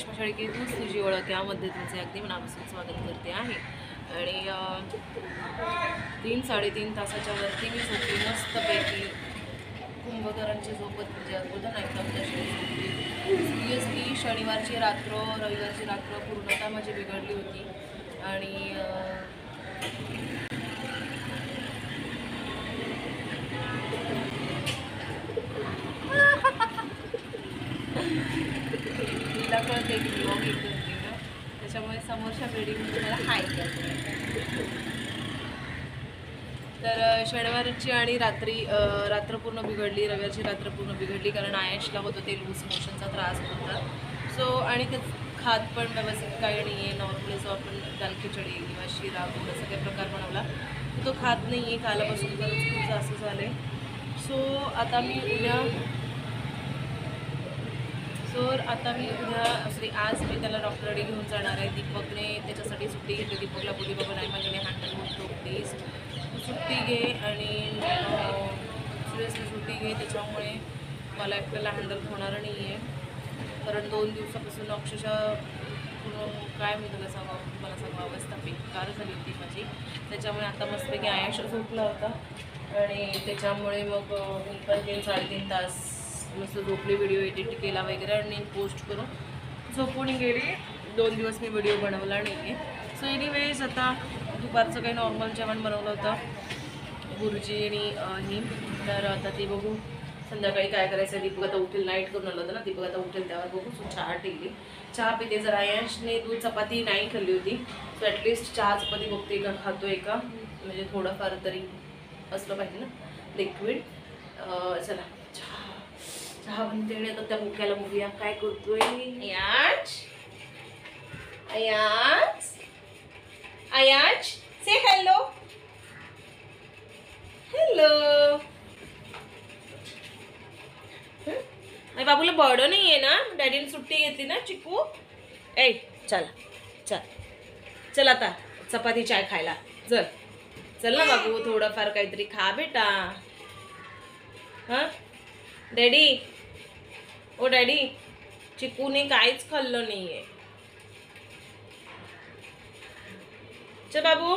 यज्ञरेश्मा शाळेची तूच तुझी ओळख यामध्ये तुमचे अगदी मनापासून स्वागत करते आहे। आणि 3-3.5 तासाच्या वरती मी झोपली मस्तपैकी। कुंभकरांची झोपत म्हणजे अगोदर एकदम तशी सिरियसली शनिवारची रात्र रविवारची रात्र पूर्णतः माझी बिघडली होती। आणि तिला कळते की ब्लॉग येत होती ना, त्याच्यामुळे समोरच्या बिल्डिंगमध्ये मला हाय करते। तर शनिवारची आणि रात्र पूर्ण बिघडली, रविवारची रात्र पूर्ण बिघडली, कारण आयशला होतं ते लूज मोशनचा त्रास होता। सो आणि ते खात पण व्यवस्थित काही नाही आहे। नॉर्मली जो आपण दाल खिचडी किंवा शिरा गोड असं काही प्रकार बनवला तो खात नाही आहे कालपासून, खरंच खूप जास्त झाले। सो आता मी उद्या आज मी त्याला डॉक्टरकडे घेऊन जाणार आहे। दीपकने त्याच्यासाठी सुट्टी घेतली। दीपकला बोली बाबा नाही माझ्याने हँडल होतो, प्लीज तू सुट्टी घे आणि सिरियसली सुट्टी घे, त्याच्यामुळे मला एकट्याला हँडल होणार नाही आहे। कारण 2 दिवसापासून अक्षरशः काय मी तुला मला सांगा अवस्था बेकार झाली होती माझी। त्याच्यामुळे आता मस्तपैकी आयश झोपला होता आणि त्याच्यामुळे मग मी पण 3-3.5 तास मस्त झोपली, व्हिडिओ एडिट केला वगैरे आणि पोस्ट करून झोपून गेली। 2 दिवस मी व्हिडिओ बनवला नाही आहे। सो एनिवेज आता दुपारचं काही नॉर्मल जेवण बनवलं होतं गुरुजी आणि ही, तर आता ते बघू संध्याकाळी काय करायचं आहे। दीपक आता उठेल, नाईट करून आलं होतं ना, दीपक आता उठेल त्यावर बघू। सो चहा टिकली, चहा पिते। जर आयशने दूध चपाती नाही खाल्ली होती सो ॲटलिस्ट चहा चपाती बघते का खातोय का, म्हणजे थोडंफार तरी असलं पाहिजे ना लिक्विड। चला चहा बनते आणि आता त्या मुक्याला बघूया काय करतोय। आयाच से हॅलो हॅलो। नाही बाबूला बर्ड नाही आहे ना, डॅडीने सुट्टी घेतली ना चिकू। ए चल आता चपाती चाय खायला चल ना बाबू, थोडंफार काहीतरी खा बेटा। हां डॅडी, ओ डॅडी, चिकूने काहीच खाल्लं नाही आहे। चल बाबू।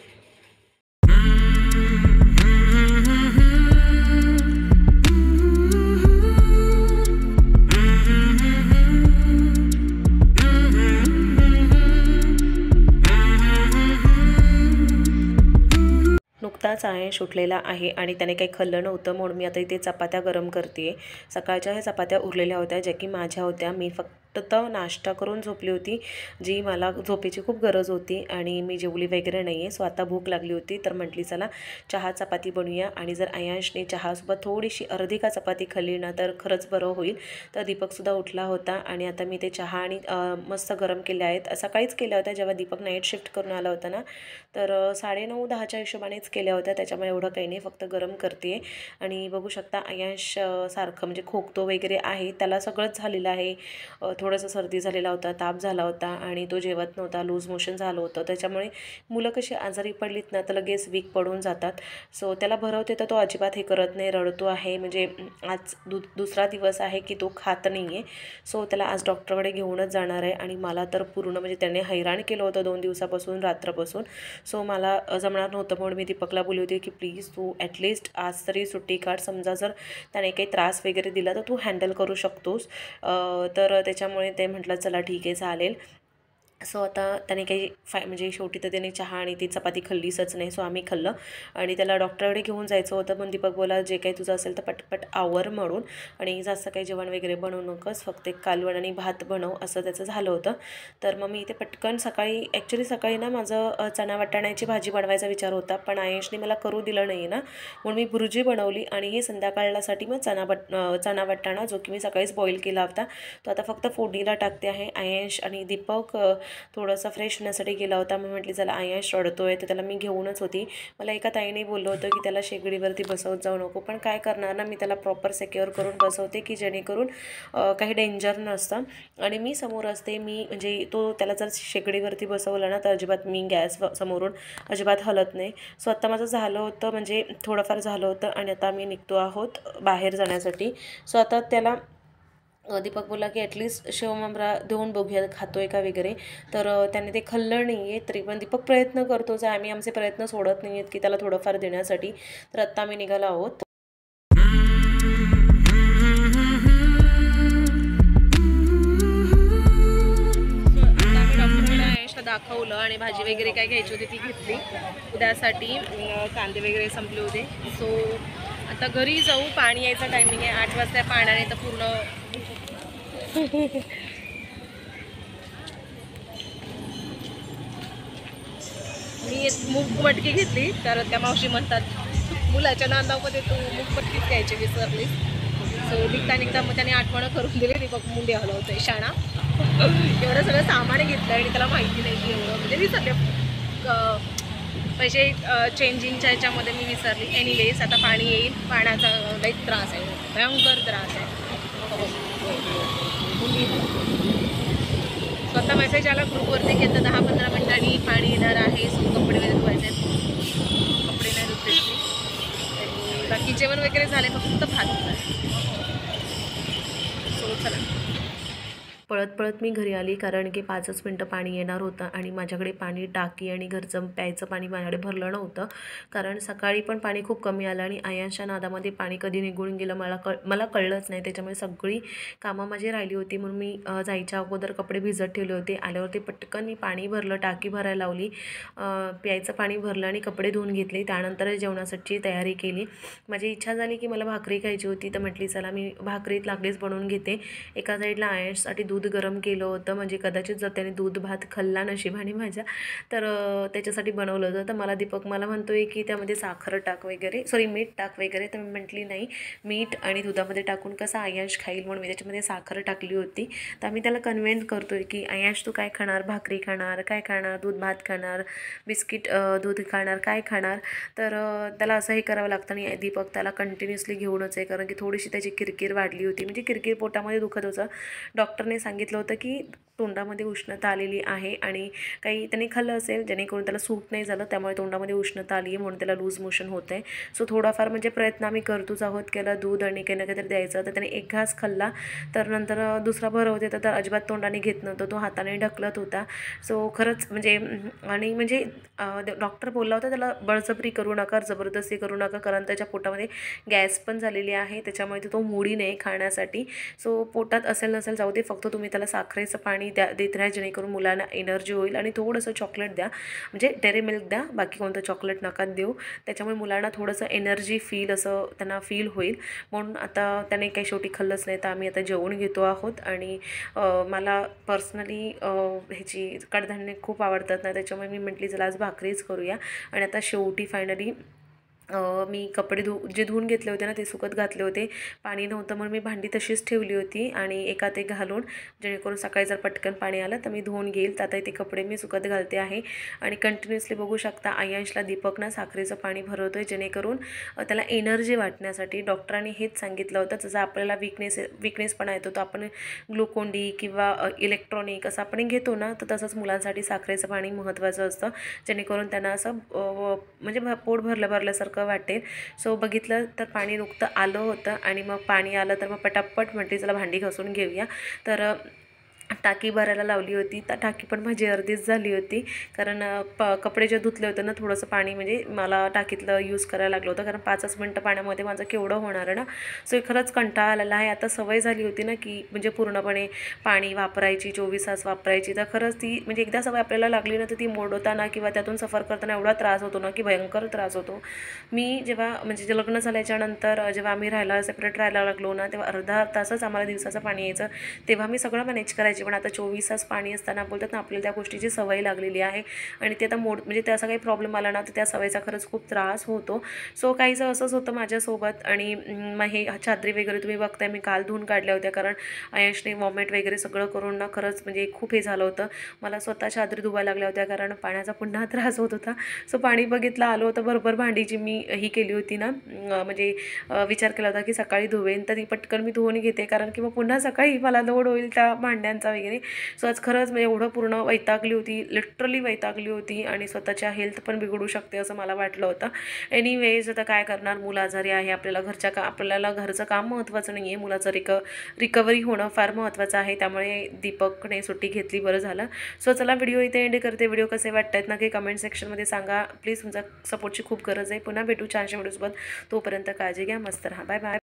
नुकताच आयश उठलेला आहे आणि त्याने काही खाल्लं नव्हतं, म्हणून मी आता इथे चपात्या गरम करते। सकाळच्या ह्या चपात्या उरलेल्या होत्या ज्या की माझ्या होत्या। मी फक्त नाश्ता करून झोपली होती, जी मला झोपेची खूप गरज होती आणि मी जेवली वगैरे नाही आहे। सो आता भूक लागली होती तर म्हटली चला चहा चपाती बनवूया। आणि जर आयशने चहासोबत थोडीशी अर्धी का चपाती खाल्ली ना तर खरंच बरं होईल। तर दीपकसुद्धा उठला होता आणि आता मी ते चहा आणि मस्त गरम केल्या आहेत। सकाळीच केल्या होत्या जेव्हा दीपक नाईट शिफ्ट करून आला होता ना, तर 9:30-10च्या हिशोबानेच केल्या होत्या, त्याच्यामुळे एवढं काही नाही, फक्त गरम करते। आणि बघू शकता आयश सारखं म्हणजे खोकतो वगैरे आहे, त्याला सगळंच झालेलं आहे। थोडंसं सर्दी झालेला होता, ताप झाला होता आणि तो जेवत नव्हता, लूज मोशन झालं होतं। त्याच्यामुळे मुलं कशी आजारी पडलीत ना तर लगेच वीक पडून जातात। सो त्याला भरवते तर तो अजिबात हे करत नाही, रडतो आहे। म्हणजे आज दुसरा दिवस आहे की तो खात नाही आहे। सो त्याला आज डॉक्टरकडे घेऊनच जाणार आहे आणि मला तर पूर्ण म्हणजे त्याने हैराण केलं होतं 2 दिवसापासून रात्रपासून। सो मला जमणार नव्हतं, म्हणून मी दीपकला बोलली होती की प्लीज तू ॲटलिस्ट आज तरी सुट्टी काढ, समजा जर त्याने काही त्रास वगैरे दिला तर तू हँडल करू शकतोस। तर त्याच्यामुळे ते म्हटलं चला ठीक आहे चालेल। सो आता त्याने काही म्हणजे शेवटी तर त्याने चहा आणि ती चपाती खाल्लीच नाही। सो आम्ही खाल्लं आणि त्याला डॉक्टरकडे घेऊन जायचं होतं, पण दीपक बोला जे काही तुझं असेल तर पटपट आवर म्हणून, आणि जास्त काही जेवण वगैरे बनवू नकोस, फक्त एक कालवण आणि भात बनव, असं त्याचं झालं होतं। तर मग मी इथे पटकन सकाळी ना माझं चणा वाटाण्याची भाजी बनवायचा विचार होता, पण आयशने मला करू दिलं नाही ना, म्हणून मी भुर्जी बनवली। आणि हे संध्याकाळसाठी मग चणा वाटाणा जो की मी सकाळीच बॉईल केला होता तो आता फक्त फोडणीला टाकते आहे। आयश आणि दीपक थोडंसं फ्रेश होण्यासाठी गेला होता, मग म्हटली चला आयश रडतोय तर त्याला मी घेऊनच होती। मला एका ताईने बोललं होतं की त्याला शेगडीवरती बसवत जाऊ नको, पण काय करणार ना, मी त्याला प्रॉपर सिक्युअर करून बसवते की जेणेकरून काही डेंजर नसतं। आणि मी समोर असते, मी म्हणजे त्याला जर शेगडीवरती बसवलं ना तर अजिबात मी गॅस समोरून अजिबात हलत नाही। सो आता माझं झालं होतं, म्हणजे थोडंफार झालं होतं आणि आता आम्ही निघतो आहोत बाहेर जाण्यासाठी। सो आता त्याला दीपक बोलला की ॲटलिस्ट शेवममरा देऊन बघूया खातोय का वगैरे. तर त्याने ते खाल्लं नाही आहे, तरी पण दीपक प्रयत्न करतोच आहे. आम्ही आमचे प्रयत्न सोडत नाही आहेत की त्याला थोडंफार देण्यासाठी. तर आत्ता आम्ही निघालो आहोत. दाखवलं आणि भाजी वगैरे काय घ्यायची होती ती घेतली उद्यासाठी. कांदे वगैरे संपले होते. सो आता घरी जाऊ. पाणी यायचा टायमिंग आहे 8 वाजता. पाण्याने तर पूर्ण मी मूग मटकी घेतली. तर त्या मावशी म्हणतात मुलाच्या नांदामध्ये तू मूग मटकीच घ्यायची विसरली. सो निघता मग त्याने आठवण करून दिली. दीपक मुंडे हलवतोय शाणा. एवढं सगळं सामान घेतलं आणि त्याला माहिती नाही की एवढं म्हणजे विसरले. पैसे चेंजिंगच्या ह्याच्यामध्ये मी विसरली. एनिवेज आता पाणी येईल. पाण्याचा लई त्रास आहे, भयंकर त्रास आहे. स्वतः मेसेज आला ग्रुपवरती की आता 10-15 मिनिटांनी पाणी येणार आहे. सो कपडे वगैरे धुवायचे. कपडे नाही धुतले आणि बाकी जेवण वगैरे झाले, फक्त भात झाला. सो चला. पळत मी घरी आली, कारण की 5च मिनटं पाणी येणार होतं आणि माझ्याकडे पाणी टाकी आणि घरचं प्यायचं पाणी माझ्याकडे भरलं नव्हतं. कारण सकाळी पण पाणी खूप कमी आलं आणि आयांच्या नादामध्ये पाणी कधी निघून गेलं मला कळलंच नाही. त्याच्यामुळे सगळी कामं माझी राहिली होती. म्हणून मी जायच्या अगोदर कपडे भिजत ठेवले होते. आल्यावरती पटकन मी पाणी भरलं, टाकी भरायला लावली, प्यायचं पाणी भरलं आणि कपडे धुवून घेतले. त्यानंतर जेवणासाठी तयारी केली. माझी इच्छा झाली की मला भाकरी खायची होती. तर म्हटली चला मी भाकरीत लागलीच बनवून घेते. एका साईडला आयांसाठी दूध गरम केलं होतं, म्हणजे कदाचित जर त्याने दूध भात खाल्ला नशिबाने माझ्या तर त्याच्यासाठी बनवलं होतं. तर मला दीपक म्हणतोय की त्यामध्ये साखर टाक वगैरे, सॉरी मीठ टाक वगैरे. तर मी म्हटली नाही, मीठ आणि दुधामध्ये टाकून कसं आयांश खाईल, म्हणून मी त्याच्यामध्ये साखर टाकली होती. तर आम्ही त्याला कन्व्हिन्स करतोय की आयांश तू काय खाणार, भाकरी खाणार, काय खाणार, दूध भात खाणार, बिस्किट दूध खाणार, काय खाणार. तर त्याला असं हे करावं लागतं. आणि दीपक त्याला कंटिन्युअसली घेऊनच आहे, कारण की थोडीशी त्याची किरकिर वाढली होती, म्हणजे किरकिर पोटामध्ये दुखत होतं. डॉक्टरने सांगितलं होतं की तोंडामध्ये उष्णता आलेली आहे आणि काही त्याने खाल्लं असेल जेणेकरून त्याला सूट नाही झालं, त्यामुळे तोंडामध्ये उष्णता आली आहे, म्हणून त्याला लूज मोशन होत आहे. सो थोडाफार म्हणजे प्रयत्न आम्ही करतोच आहोत. केला दूध आणि काही ना काहीतरी द्यायचं. तर त्याने एक घास खाल्ला, तर नंतर दुसरा भरवत होता, तर अजिबात तोंडाने घेत नव्हतं, तो हाताने ढकलत होता. सो खरंच म्हणजे आणि म्हणजे डॉक्टर बोलला होता त्याला बळजबरी करू नका, जबरदस्ती करू नका, कारण त्याच्या पोटामध्ये गॅस पण झालेली आहे, त्याच्यामुळे तो मुडी नाही खाण्यासाठी. सो पोटात असेल नसेल जाऊ दे, फक्त तुम्ही त्याला साखरेचं पाणी देत राहा, जेणेकरून मुलांना एनर्जी होईल. आणि थोडंसं चॉकलेट द्या, म्हणजे डेअरी मिल्क द्या, बाकी कोणतं चॉकलेट नका देऊ. त्याच्यामुळे मुलांना थोडंसं एनर्जी फील असं त्यांना फील होईल. म्हणून आता त्याने काही शेवटी खाल्लंच नाही. तर आम्ही आता जेवून घेतो आहोत. आणि मला पर्सनली ह्याची कडधान्य खूप आवडतात ना, त्याच्यामुळे मी म्हटली चला आज भाकरीच करूया. आणि आता शेवटी फायनली मी कपडे जे धुवून घेतले होते ना ते सुकत घातले होते. पाणी नव्हतं म्हणून मी भांडी तशीच ठेवली होती आणि एकात एक घालून, जेणेकरून सकाळी जर पटकन पाणी आलं तर मी धुवून घेईल. तर आता ते कपडे मी सुकत घालते आहे. आणि कंटिन्युअसली बघू शकता आयांशला दीपक ना साखरेचं पाणी भरवतो आहे, जेणेकरून त्याला एनर्जी वाटण्यासाठी. डॉक्टरांनी हेच सांगितलं होतं, जसं आपल्याला विकनेसपणा येतो तर आपण ग्लुकोन डी किंवा इलेक्ट्रॉनिक असं आपण घेतो ना, तर तसंच मुलांसाठी साखरेचं पाणी महत्त्वाचं असतं, जेणेकरून त्यांना असं म्हणजे पोट भरल्यासारखं वाटेल. सो बघितलं तर पाणी नुकतं आलं होतं आणि मग पाणी आलं तर मग पटापट म्हटली चला भांडी घासून घेऊया. तर टाकी भरायला लावली होती. तर टाकी पण माझी अर्धीच झाली होती, कारण कपडे जे धुतले होते ना थोडंसं पाणी म्हणजे मला टाकीतलं यूज करायला लागलं होतं, कारण 5च मिनटं पाण्यामध्ये माझं केवढं होणार आहे ना. सो खरंच कंटाळा आलेला आहे. आता सवय झाली होती ना की म्हणजे पूर्णपणे पाणी वापरायची, 24 तास वापरायची. तर खरंच ती म्हणजे एकदा सवय आपल्याला लागली ना तर ती मोडवताना किंवा त्यातून सफर करताना एवढा त्रास होतो ना की भयंकर त्रास होतो. मी जेव्हा म्हणजे जे लग्न झाल्याच्यानंतर जेव्हा आम्ही सेपरेट राहायला लागलो ना, तेव्हा अर्धा तासच आम्हाला दिवसाचं पाणी यायचं. तेव्हा मी सगळं मॅनेज करायची, पण आता 24 तास पाणी असताना बोलतात ना आपल्याला त्या गोष्टीची सवय लागलेली आहे. आणि ते आता म्हणजे त्याचा काही प्रॉब्लेम आला ना तर त्या सवयीचा खरंच खूप त्रास होतो. सो काहीसं असंच होतं माझ्यासोबत. आणि मग हे चादरी वगैरे तुम्ही बघताय मी काल धुवून काढल्या होत्या, कारण आयशने वॉमिट वगैरे सगळं करून ना खरंच म्हणजे खूप हे झालं होतं. मला स्वतः चादरी धुवायला लागल्या होत्या, कारण पाण्याचा पुन्हा त्रास होत होता. सो पाणी बघितलं आलं होतं बरोबर, भांडीची मी ही केली होती ना, म्हणजे विचार केला होता की सकाळी धुवेन, तर ती पटकन मी धुवून घेते, कारण की मग पुन्हा सकाळी मला लोड होईल त्या भांड्यांचा कामाचा वगैरे. सो आज खरंच मी एवढं पूर्ण वैतागली होती, लिटरली वैतागली होती आणि स्वतःच्या हेल्थ पण बिघडू शकते असं मला वाटलं होतं. एनिवेज आता काय करणार, मुलं आजारी आहे, आपल्याला घरचं काम महत्त्वाचं नाही आहे, मुलाचं रिकव्हरी होणं फार महत्त्वाचं आहे. त्यामुळे दीपकने सुट्टी घेतली, बरं झालं. सो चला व्हिडिओ इथे एंड करते. व्हिडिओ कसे वाटत नक्की कमेंट सेक्शनमध्ये सांगा. प्लीज तुमचा सपोर्टची खूप गरज आहे. पुन्हा भेटू छानशा व्हिडिओसोबत. तोपर्यंत काळजी घ्या, मस्त राहा. Bye bye.